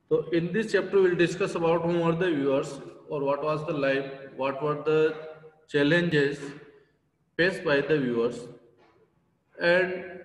So in this chapter, we'll discuss about whom are the viewers or what was the life, what were the challenges faced by the viewers, and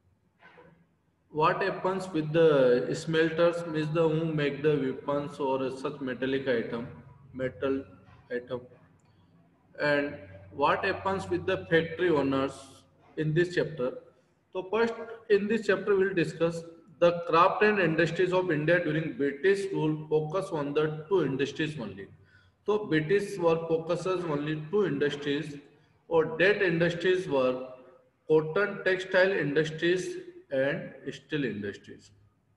what happens with the smelters means the who make the weapons or such metal item, and what happens with the factory owners in this chapter. So first in this chapter we'll discuss the craft and industries of India during British rule focus on the two industries only. So British were focuses only two industries or that industries were cotton textile industries and steel industries.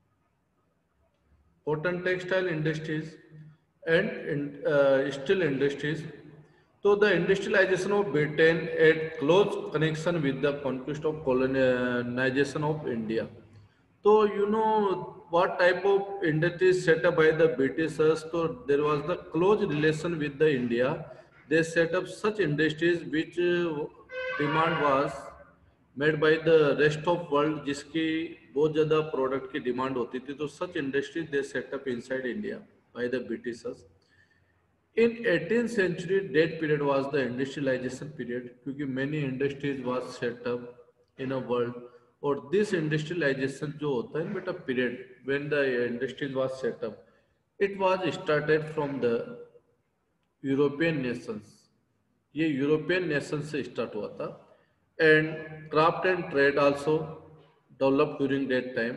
Cotton textile industries and steel industries. So the industrialization of Britain had close connection with the conquest of colonization of India. So you know what type of industries set up by the Britishers. So there was the close relation with the India. They set up such industries which demand was made by the rest of world जिसकी बहुत ज़्यादा product की demand होती थी तो such industry they set up inside India by the Britishers in 18th century that period was the industrialization period क्योंकि many industries was set up in a world और this industrialization जो होता है बेटा period when the industries was set up it was started from the European nations ये European nation से start हुआ था and craft and trade also develop during that time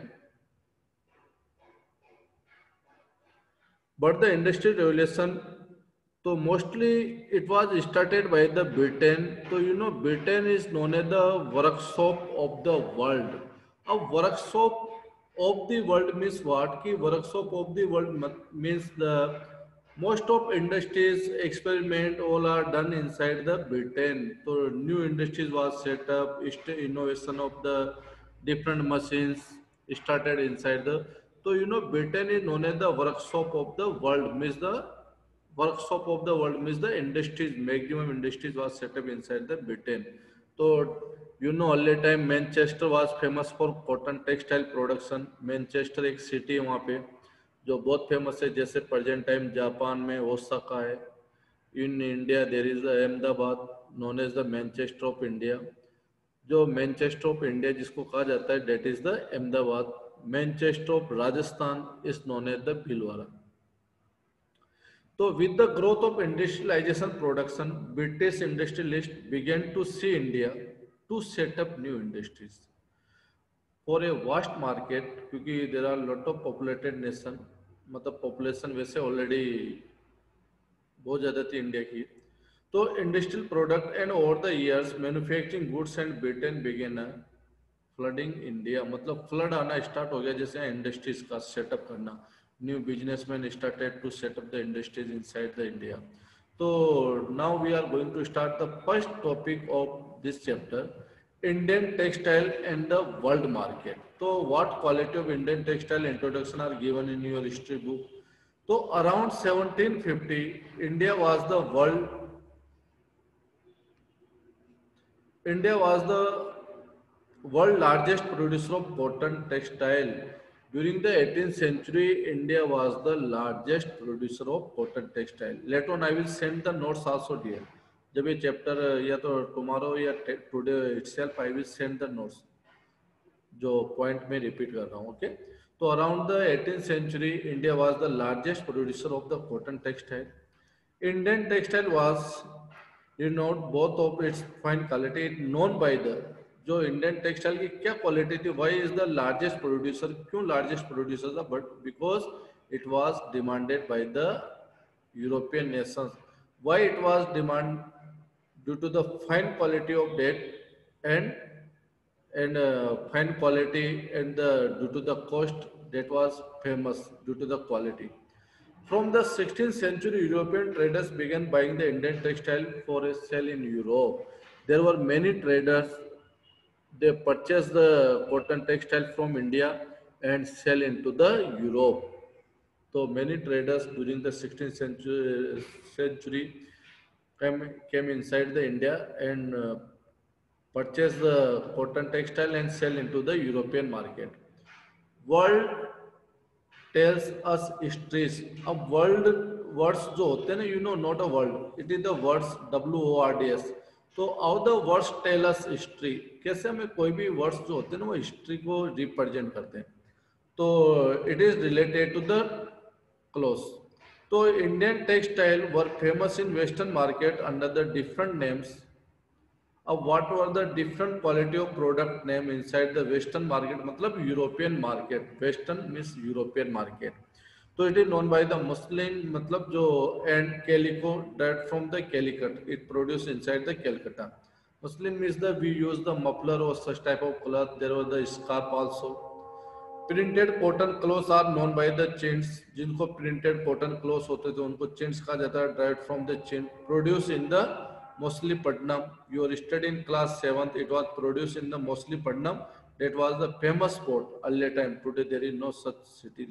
but the industrial revolution तो mostly it was started by the Britain तो you know Britain is known as the workshop of the world अब workshop of the world means what की workshop of the world means the most of industries experiment all are done inside the Britain. So new industries was set up, innovation of the different machines started inside the. So you know Britain is known as the workshop of the world. Means the workshop of the world means the industries maximum industries was set up inside the Britain. So you know earlier time Manchester was famous for cotton textile production. Manchester एक city है वहाँ पे जो बहुत famous है जैसे present time Japan में Osaka है in India there is Ahmedabad known as the Manchester of India जो मैनचेस्टर ऑफ इंडिया जिसको कहा जाता है that is the Ahmedabad Manchester of Rajasthan is known as the Bhilwara तो with the growth of industrialization production British industrialist began to see India to set up new industries for a vast market क्योंकि there are lot of populated nation मतलब population वैसे already बहुत ज़्यादा थी India की तो industrial product and over the years manufacturing goods and Britain began flooding India मतलब flood आना स्टार्ट हो गया जैसे इंडस्ट्रीज का सेटअप करना new businessman started to set up the industries inside the India तो now we are going to start the first topic of this chapter Indian textile and the world market. So what quality of Indian textile introduction are given in your history book? So around 1750, India was the world largest producer of cotton textile. During the 18th century, India was the largest producer of cotton textile. Later on, I will send the notes also dear. जब ये chapter या तो tomorrow या today itself I will send the notes जो point में repeat कर रहा हूँ ओके तो around the 18th century India was the largest producer of the cotton textile Indian textile was renowned both of its fine quality known by the जो Indian textile की क्या quality थी why is the largest producer क्यों largest producer था but because it was demanded by the European Nations why it was demand due to the fine quality of that and fine quality and due to the cost that was famous due to the quality. From the 16th century, European traders began buying the Indian textile for a sale in Europe. There were many traders. They purchased the cotton textile from India and sell into the Europe. So many traders during the 16th century came inside the India and purchase the cotton textile and sell into the European market. World tells us histories. अब world words जो होते हैं ना, you know not a world, it is the words WORDS। तो how the words tell us history, कैसे हमें कोई भी वर्ड्स जो होते हैं ना वो हिस्ट्री को रिप्रेजेंट करते हैं। तो it is related to the cloth. तो Indian textile were famous in western market under the different names. अब what were the different quality of product name inside the western market, मतलब European market, western means European market. तो it is known by the muslin, मतलब जो, and calico that from the Calicut, it produce inside the Calcutta. Muslin means the we use the muffler और सच type of cloth, there was the scarf also. Printed cotton cloth are known by the chintz, जिनको printed cotton cloth होते थे उनको चिंट्स कहा जाता है, derived from the chint, produce in the Moslipadnam. You are studied in class 7th. It was produced in the Moslipadnam. That was the famous port earlier time. Today there is no such city.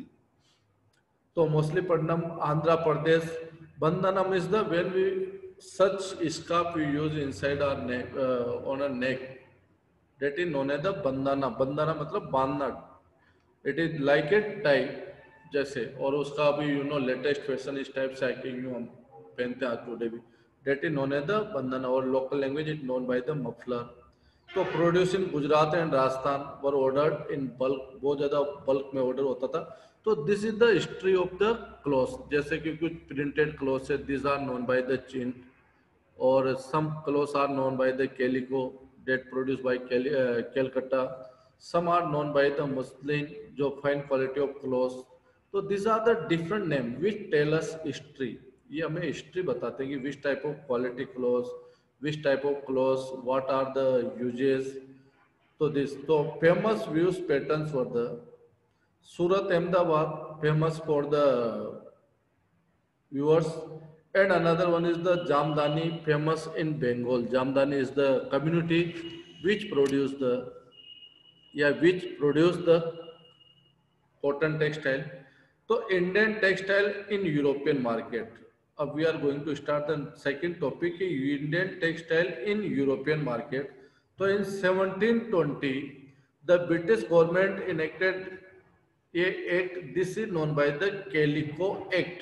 So Moslipadnam, Andhra Pradesh. Bandhanam is the when we such scarf we use inside our neck, on our neck. That is known as the bandhana. Bandhana मतलब बांधना। It is like a tie जैसे, और उसका अभी you know latest fashion इस type से है कि यूँ हम पहनते हैं टुडे भी। That is known as the bandhan, और local language is known by the muffler. तो produce in Gujarat and Rajasthan, were ordered in bulk, बहुत ज़्यादा बल्क में ऑर्डर होता था। तो this is the history of the cloth. जैसे कि कुछ प्रिंटेड क्लॉथ है, this are known by the chintz, और some clothes are known by the calico that produced by Calcutta. Some are known by the muslin, जो fine quality of clothes. तो these are the different names which tell us history. ये हमें history बताते हैं कि which type of quality clothes, which type of clothes, what are the uses. तो this, तो famous views patterns for the Surat Ahmedabad, famous for the viewers, and another one is the Jamdani, famous in Bengal. Jamdani is the community which produce the, yeah, which produce the cotton textile. So Indian textile in European market. We are going to start the second topic, Indian textile in European market. So in 1720 the British government enacted a act, this is known by the Calico Act।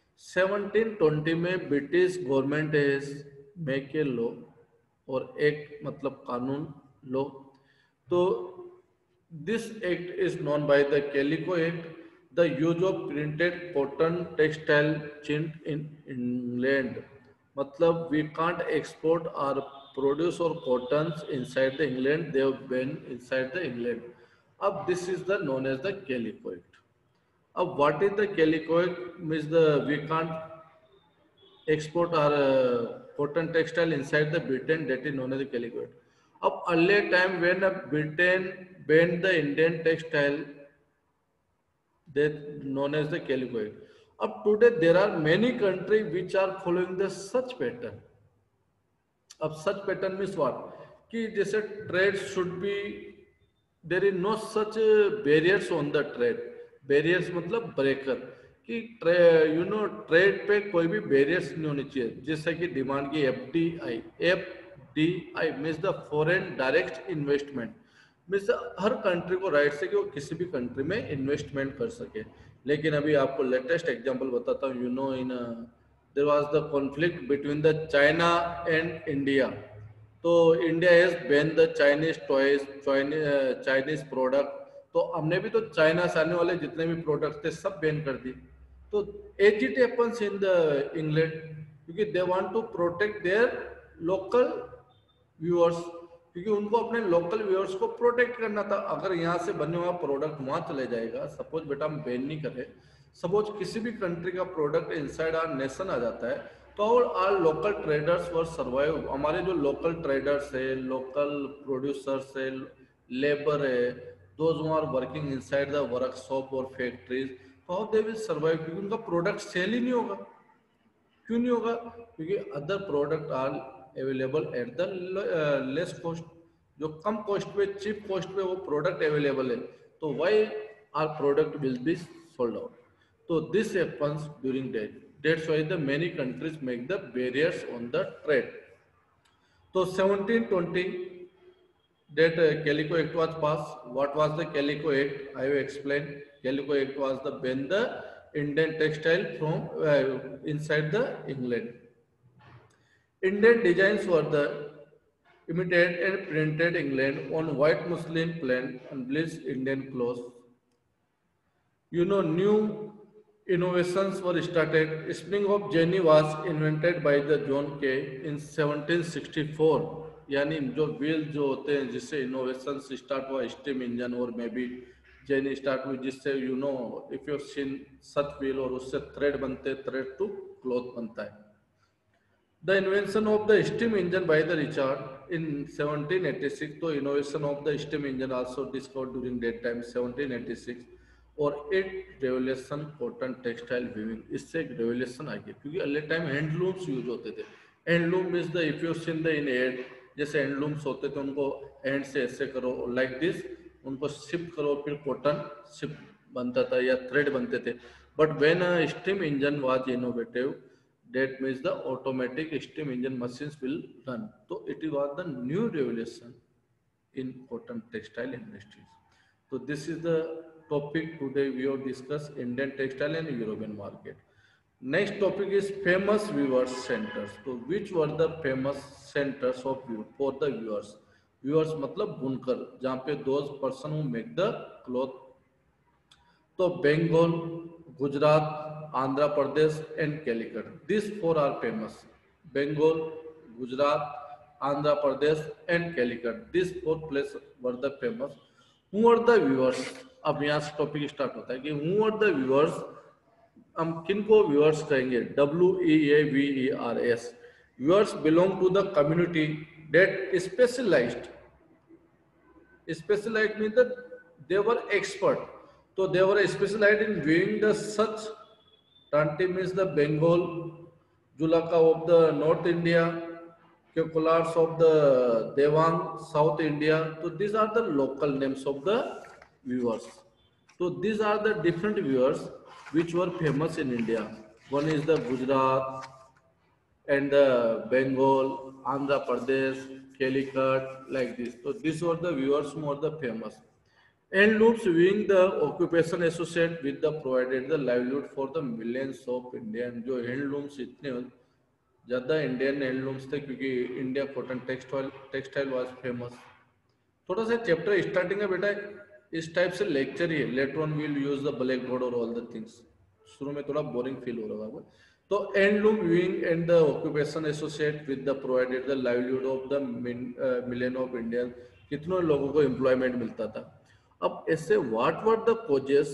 1720 में British government has make a law, और act मतलब कानून, law. तो this act is known by the Calico Act, the use of printed cotton textile chint in England, मतलब we can't export or produce और cotton inside the England, they have been inside the England. अब this is the known as the Calico Act. अब what is the calico act means, the we can't export our cotton textile inside the Britain, that is known as the calico act. अब earlier time when Britain banned the Indian textile, that known as the calico act. Up today there are many countries which are following the such pattern। अब सच pattern means what, कि जैसे trade should be, there is no such barriers on the trade. Barriers मतलब breaker, कि you know trade पे कोई भी barriers नहीं होनी चाहिए। जैसे कि डिमांड की FDI, FDI means the foreign direct investment, means हर कंट्री को राइट है कि वो किसी भी कंट्री में इन्वेस्टमेंट कर सके। लेकिन अभी आपको लेटेस्ट एग्जांपल बताता हूँ, you know in there was the conflict between the China and India. तो India has ban the Chinese toys, Chinese product. तो हमने भी तो चाइना से आने वाले जितने भी प्रोडक्ट थे सब बैन कर दिए। तो as it happens in the England, क्योंकि they want to protect their local viewers, क्योंकि उनको अपने लोकल व्यूअर्स को प्रोटेक्ट करना था। अगर यहाँ से बने हुआ प्रोडक्ट वहाँ चले जाएगा, सपोज बेटा हम बैन नहीं करें, सपोज किसी भी कंट्री का प्रोडक्ट इनसाइड आवर नेशन आ जाता है, तो our local traders were survive. हमारे जो लोकल ट्रेडर्स है, लोकल प्रोड्यूसर्स है, लेबर है, those who are working inside the workshop और फैक्ट्रीज, तो हाउ दे विल सर्वाइव, क्योंकि उनका प्रोडक्ट सेल ही नहीं होगा। क्यों नहीं होगा? क्योंकि other product are available at the less cost, जो कम कॉस्ट पे, चीप कॉस्ट पे वो प्रोडक्ट अवेलेबल है, तो why our product will be sold out. तो this happens during that, that's why the many countries make the barriers on the trade. तो 1720 that Calico Act was passed. What was the Calico Act? I have explained. Calico Act was the ban the Indian textile from inside the England. Indian designs were the imitated and printed England on white muslin plain and bleached Indian clothes. New innovations were started. Spring of Jenny was invented by the John Kay in 1764. यानी जो wheel जो होते हैं जिससे innovation start हुआ steam engine और मे be jenny start हुई जिससे if you seen such wheel और उससे थ्रेड बनते थ्रेड टू क्लॉथ बनता है. The invention of the steam engine by the Richard in 1786, the innovation of the steam engine also discovered during that time 1786 और एक revolution cotton textile weaving इससे एक revolution आ गया क्योंकि अगले टाइम हैंडलूम्स यूज होते थे. Handloom is the if you seen the in ad जैसे हैंडलूम्स होते थे उनको हैंड से ऐसे करो लाइक दिस उनको शिफ्ट करो फिर कॉटन शिफ्ट बनता था या थ्रेड बनते थे. But when a steam engine was innovative that means the automatic steam engine machines will run. So it was the new revolution in cotton textile industries. So this is the topic today we have discussed Indian textile and European market. Next topic is famous viewers centers. So which were the famous centers of view for the viewers? Viewers मतलब बुनकर जहाँ पे those person who make the cloth. तो Bengal, Gujarat, Andhra Pradesh and Calicut. These four are famous. Bengal, Gujarat, Andhra Pradesh and Calicut. These four places were the famous. Who are the viewers? अब यहाँ से topic start होता है कि who are the viewers? हम किनको viewers कहेंगे? WEAVERS. Viewers belong to the community that specialized. Specialized means that they were expert. So they were specialized in viewing the such. Tanti means the Bengal, Julaka of the North India, Kekulars of the Devang, South India. So these are the local names of the viewers. So these are the different viewers which were famous in India. One is the Gujarat and the Bengal, Andhra Pradesh, Calicut, like this. So these were the viewers who were the famous. Handlooms being the occupation associated with the provided the livelihood for the millions of Indian. जो handlooms इतने ज़्यादा Indian handlooms थे क्योंकि India cotton textile was famous. थोड़ा सा chapter starting है बेटा इस टाइप से लेक्चर ही है. Later on will use the black board और ऑल द थिंग्स. शुरू में थोड़ा बोरिंग फील हो रहा होगा. तो handloom weaving and the occupation associated with the provided the livelihood of the million of Indians. कितनों लोगों को एम्प्लॉयमेंट मिलता था. अब ऐसे what were the causes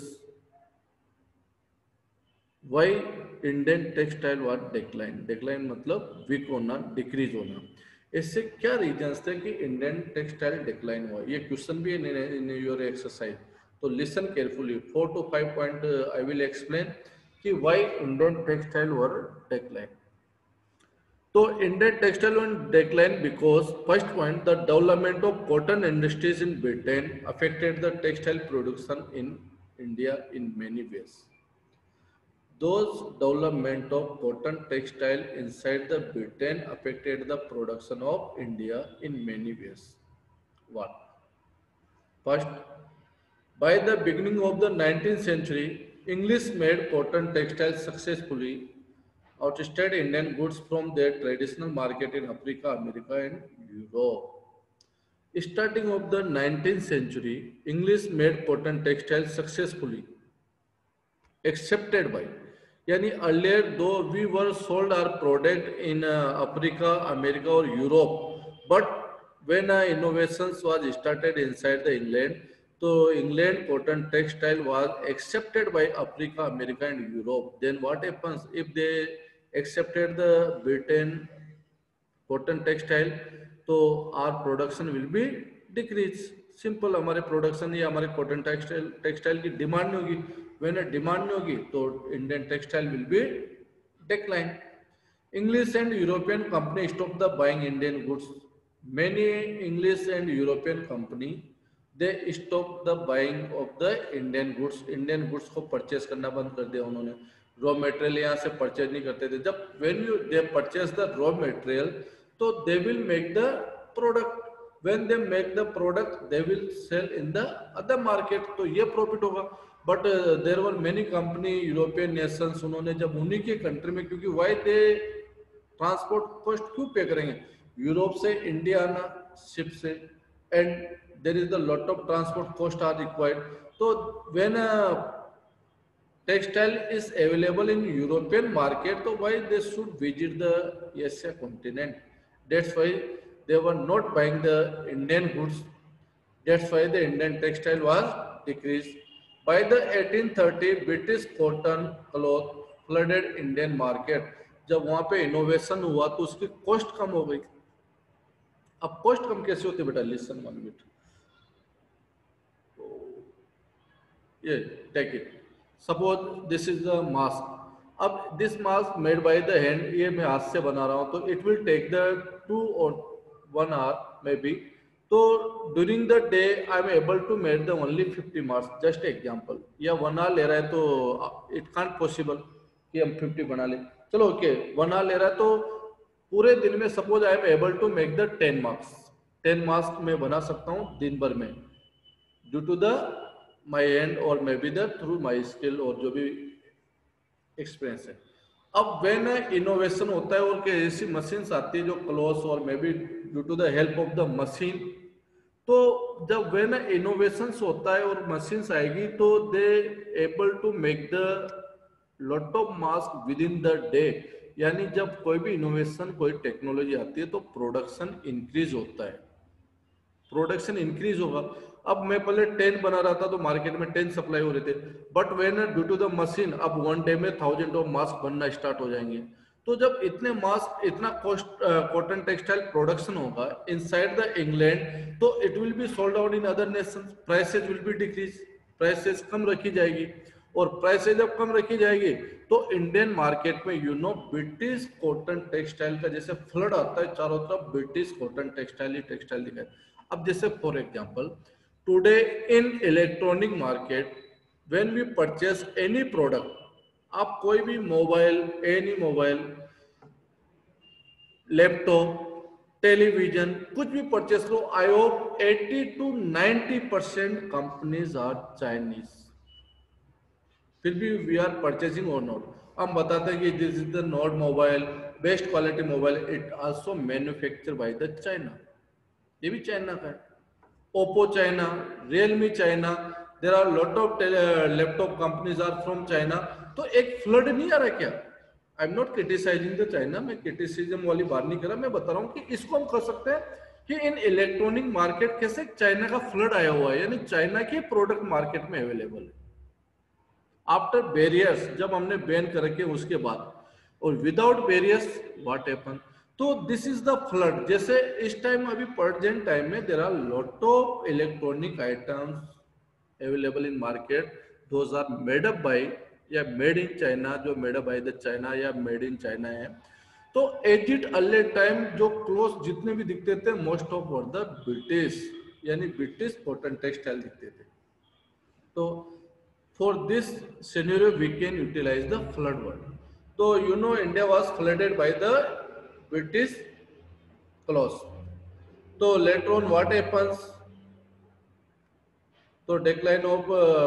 why Indian textile was decline. Decline मतलब वीक होना डिक्रीज होना. ऐसे क्या रीजंस थे कि इंडियन टेक्सटाइल डिक्लाइन हुआ. ये क्वेश्चन भी इन योर एक्सरसाइज. तो listen carefully 4 to 5 point I will explain कि why Indian textile were decline. So Indian textile will decline because first point the development of cotton industries in Britain affected the textile production in India in many ways. Those development of cotton textile inside the Britain affected the production of India in many ways. What? First, by the beginning of the 19th century, English made cotton textiles successfully outstayed Indian goods from their traditional market in Africa, America and Europe. Starting of the 19th century, English made cotton textiles successfully accepted by. Yani earlier though we were sold our product in Africa, America or Europe, but when innovations was started inside the England, so England cotton textile was accepted by Africa, America and Europe. Then what happens if they accepted the Britain cotton textile, तो our production will be decrease. Simple हमारे production या हमारे cotton textile की demand नहीं होगी. When a demand नहीं होगी तो Indian textile will be decline. English and European company stopped the buying Indian goods. Many English and European company they stopped the buying of the Indian goods. Indian goods को purchase करना बंद कर दिया उन्होंने. Raw material यहाँ से purchase नहीं करते थे. जब when you they purchase the raw material तो they will make the product. when they make the product they will sell in the other market, तो ये प्रॉफिट होगा. But there were many company European nations, उन्होंने जब उन्हीं के country में, क्योंकि वाई दे ट्रांसपोर्ट कॉस्ट क्यों पे करेंगे, यूरोप से इंडिया आना शिप से, and there is the lot of transport cost are required. तो when textile is available in European market, so why they should visit the Asia continent? That's why they were not buying the Indian goods. That's why the Indian textile was decreased. By the 1830, British cotton cloth flooded Indian market. जब वहां पे innovation हुआ तो उसकी cost कम हो गई. अब cost कम कैसे होती है बेटा, लिसन 1 मिनट, ये take it. Suppose this is the mask. अब this mask made by the hand, ये मैं हाथ से बना रहा हूँ, तो it will take the 2 or 1 hour maybe. तो during the day I am able to made the only 50 mask, just example. या 1 hour ले रहा है तो इट कांट पॉसिबल कि हम 50 बना ले. चलो ओके, 1 hour ले रहा है तो पूरे दिन में suppose I am able to make the 10 mask. 10 mask मैं बना सकता हूँ दिन भर में, due to the my hand और may be the through my skill और जो भी एक्सपीरियंस है. अब व्हेन इनोवेशन होता है और ऐसी मशीन्स आती है जो क्लोथ और may be due to the help of the machine, तो जब व्हेन इनोवेशंस होता है और मशीन्स आएगी तो they able to make the lot of mask within the day. यानी जब कोई भी इनोवेशन, कोई टेक्नोलॉजी आती है तो प्रोडक्शन इंक्रीज होता है, प्रोडक्शन इंक्रीज होगा. अब मैं पहले 10 बना रहा था तो मार्केट में 10 सप्लाई हो रहे थे, but when due to the machine अब 1 डे में 1000 ऑफ मास्क बनना स्टार्ट हो जाएंगे. तो जब इतने मास्क, इतना कॉटन टेक्सटाइल प्रोडक्शन होगा इनसाइड द इंग्लैंड, तो it will be sold out in other nation, prices will be decrease, prices कम रखी जाएगी. और प्राइसेज जब कम रखी जाएगी तो इंडियन मार्केट में you know British cotton textile का जैसे फ्लड आता है चारों तरफ, ब्रिटिश कॉटन टेक्सटाइल ही टेक्सटाइल दिखाए. अब जैसे for example today in electronic market when we purchase any product, आप कोई भी mobile, any mobile, laptop, television, कुछ भी परचेस करो, I hope 80 to 90% companies are Chinese. फिर भी वी आर परचेसिंग और नॉट. हम बताते हैं कि this is the note mobile, best quality mobile, it also manufacture by the China, ये भी चाइना का है. Oppo China, Realme China, there are lot of laptop companies are from China. तो एक फ्लड नहीं आ रहा क्या? I am not criticising the China, मैं क्रिटिसिज्म वाली बात नहीं कर रहा, मैं बता रहा हूँ कि इसको हम कर सकते हैं कि इन इलेक्ट्रॉनिक मार्केट कैसे चाइना का फ्लड आया हुआ है, यानी चाइना के प्रोडक्ट मार्केट में अवेलेबल है. आफ्टर बैरियर्स, जब हमने बैन कर रखे उसके बाद, और विदाउट बैरियर्स व्हाट हैपन. तो दिस इज द फ्लड. जैसे इस टाइम अभी प्रेजेंट टाइम में there are lot of electronic items available in market, those are made up by या मेड इन चाइना, जो made up bye the China या made in China है. तो as it early time जो cloth जितने भी दिखते थे most of were the British, यानी ब्रिटिश कॉटन टेक्सटाइल दिखते थे. तो for this scenario we can utilize the flood word. So you know India was flooded by the British cloth. So later on what happens? So decline of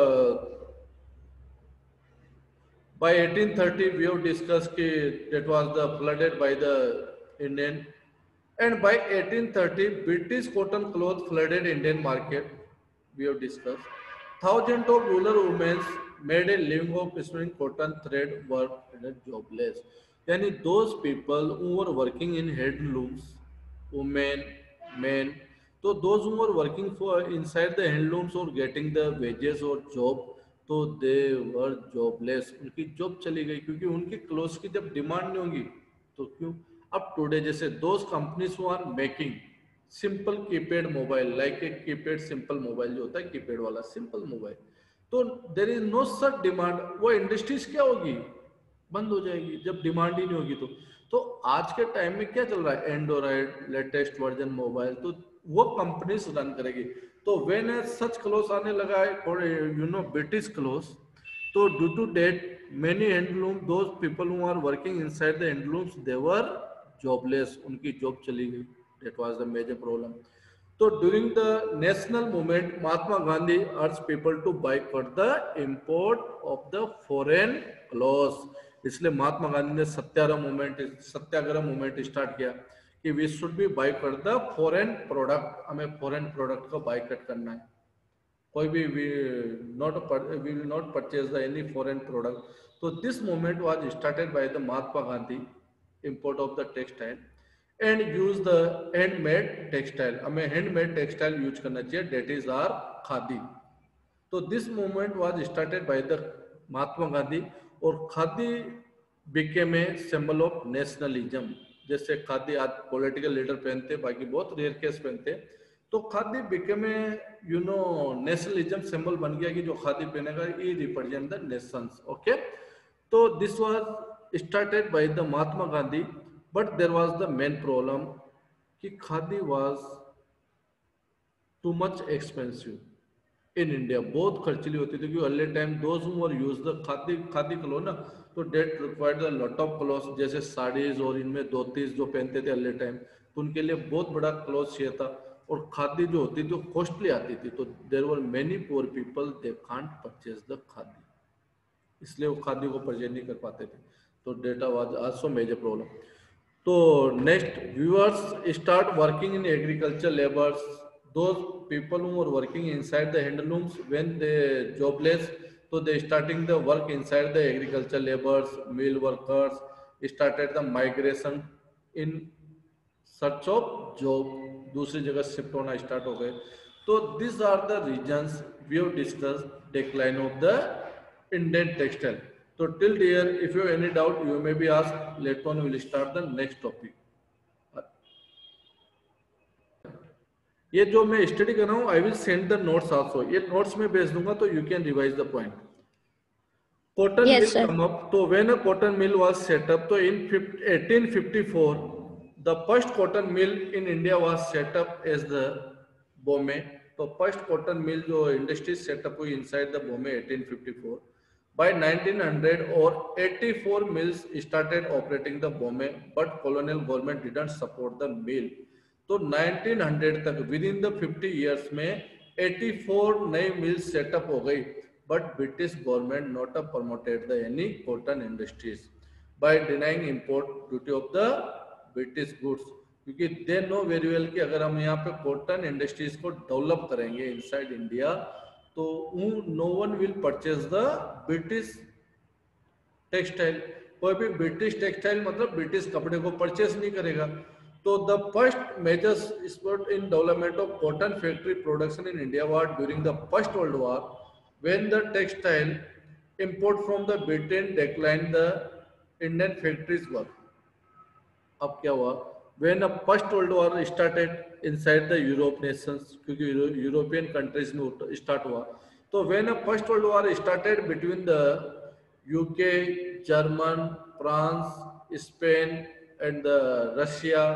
by 1830 we have discussed that was the flooded by the Indian, and by 1830 British cotton cloth flooded Indian market, we have discussed. Thousands of rural women made a living of spinning cotton thread were jobless. Yani those people who were working in handlooms, women, men, so those who were working for inside the handlooms or getting the wages or job, तो they were jobless. उनकी job चली गई क्योंकि उनकी clothes की जब demand नहीं होगी तो क्यों. अब टुडे जैसे those companies who are making simple keypad mobile, like a keypad simple mobile जो होता है कीपैड वाला सिंपल मोबाइल, तो there is no such demand. वो इंडस्ट्रीज क्या होगी, बंद हो जाएगी जब डिमांड ही नहीं होगी. तो आज के टाइम में क्या चल रहा है, एंड्रॉइड लेटेस्ट वर्जन मोबाइल, तो वो कंपनीज रन करेगी. तो व्हेन सच क्लोथ आने लगा है यू नो ब्रिटिश क्लोथ, तो due to that many handloom, those people who are working inside the handlooms they were jobless, उनकी जॉब चली गई. That was the major problem. तो during the national movement Mahatma Gandhi urge people to boycott the import of the foreign cloth. इसलिए महात्मा गांधी ने Satyagraha movement start किया कि we should be boycott the foreign product, हमें foreign product का boycott करना है। कोई भी we will not purchase the any foreign product. तो this movement was started by the Mahatma Gandhi, import of the textile and use the handmade textile, हमें handmade textile use करना चाहिए, डेट इज आर खादी। तो this movement was started by the Mahatma Gandhi, और khadi became a symbol of nationalism. जैसे खादी आज political leader पहनते, बाकी बहुत रेयर केस पहनते, तो khadi became a nationalism symbol बन गया कि जो खादी पहनेगा ये रिप्रेजेंट द नेशंस। ओके, तो this was started by the Mahatma Gandhi, but there was the main problem कि khadi was too much expensive in India, बहुत खर्चीली होती थी। क्योंकि early time those who were use the khadi cloth ना, तो that required the lot of cloth, जैसे साड़ीज और इनमें धोतीज जो पहनते थे अर्ली टाइम, तो उनके लिए बहुत बड़ा क्लॉथ चाहिए था। और खादी जो होती थी कॉस्टली आती थी, तो there were many poor people they can't purchase the khadi, इसलिए वो खादी को परचेज नहीं कर पाते थे। तो that was also major problem. तो next viewers start working in agriculture labours, those people who are working inside the handlooms when they jobless, so they starting the work inside the agriculture laborers, mill workers started the migration in search of job, दूसरी जगह shift होना start हो गए। तो this are the reasons we have discussed decline of the Indian textile. तो till dear if you any doubt you may be ask, later on will start the next topic. ये जो मैं study कर रहा हूँ I will send the notes also, ये notes में भेज दूंगा तो you can revise the point. Cotton mill come up, तो when a cotton mill was set up, तो in 1854 the first cotton mill in India was set up as the Bombay. तो first cotton mill जो industry setup हुई inside the Bombay 1854। By 1900 or 84 mills started operating the Bombay, but colonial government didn't support the mill. तो 1900 तक with in the 50 years में 84 नई mills setup हो गई, but British government not promoted the any cotton industries by denying import duty of the British goods. क्योंकि they know very well कि अगर हम यहाँ पे कॉटन इंडस्ट्रीज को डेवलप करेंगे इनसाइड इंडिया, तो no one will purchase the British textile. कोई भी ब्रिटिश टेक्सटाइल मतलब ब्रिटिश कपड़े को परचेज नहीं करेगा। तो the first major sport in development of cotton factory production in India was during the first world war, when the textile import from the Britain decline the Indian factories work. अब क्या हुआ, when the first world war started inside the Europe nations, क्योंकि European countries में start हुआ, तो when the first world war started between the UK, German, France, Spain and Russia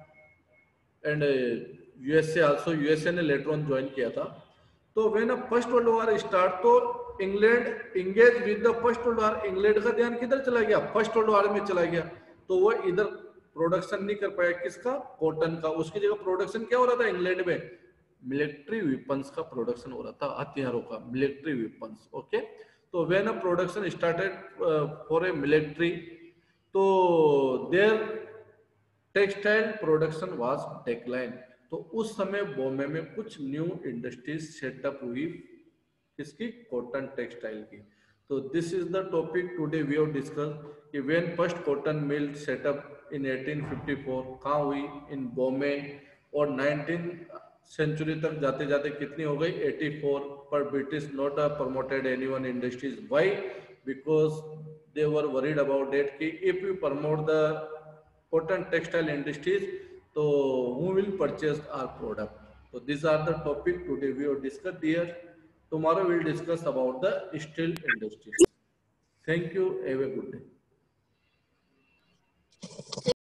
and USA also, USA ने later on join किया था। तो when first world war start, तो England engage with the first world war, England का ध्यान किधर चला गया, फर्स्ट वर्ल्ड वॉर में चला गया। तो वो इधर प्रोडक्शन नहीं कर पाया, किसका, कॉटन का। उसकी जगह प्रोडक्शन क्या हो रहा था इंग्लैंड में, मिलिट्री वेपन्स का प्रोडक्शन हो रहा था, हथियारों का, मिलिट्री वेपन्स। ओके, तो when a production started for a military, तो there textile production was decline. तो उस समय बॉम्बे में कुछ न्यू इंडस्ट्रीज सेटअप हुई, किसकी, कॉटन टेक्सटाइल की। तो this is the topic today we have discuss कि when first cotton mill setup in 1854 कहाँ हुई, इन बॉम्बे। और 19 सेंचुरी तक जाते जाते कितनी हो गई, 84। पर British not promoted anyone industries, why, because they were worried about that कि if you promote the cotton textile industries, so who will purchase our product. So these are the topic today we will discuss here. Tomorrow we will discuss about the steel industries. Thank you, have a good day.